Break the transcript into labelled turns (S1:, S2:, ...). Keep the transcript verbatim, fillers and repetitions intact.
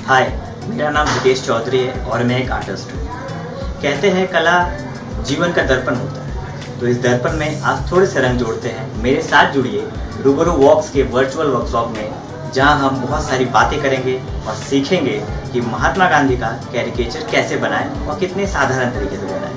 S1: हाय, मेरा नाम हितेश चौधरी है और मैं एक आर्टिस्ट हूँ। कहते हैं कला जीवन का दर्पण होता है, तो इस दर्पण में आज थोड़े से रंग जोड़ते हैं। मेरे साथ जुड़िए रूबरू वॉक्स के वर्चुअल वर्कशॉप में, जहां हम बहुत सारी बातें करेंगे और सीखेंगे कि महात्मा गांधी का कैरिकेचर कैसे बनाएं और कितने साधारण तरीके से बनाएं।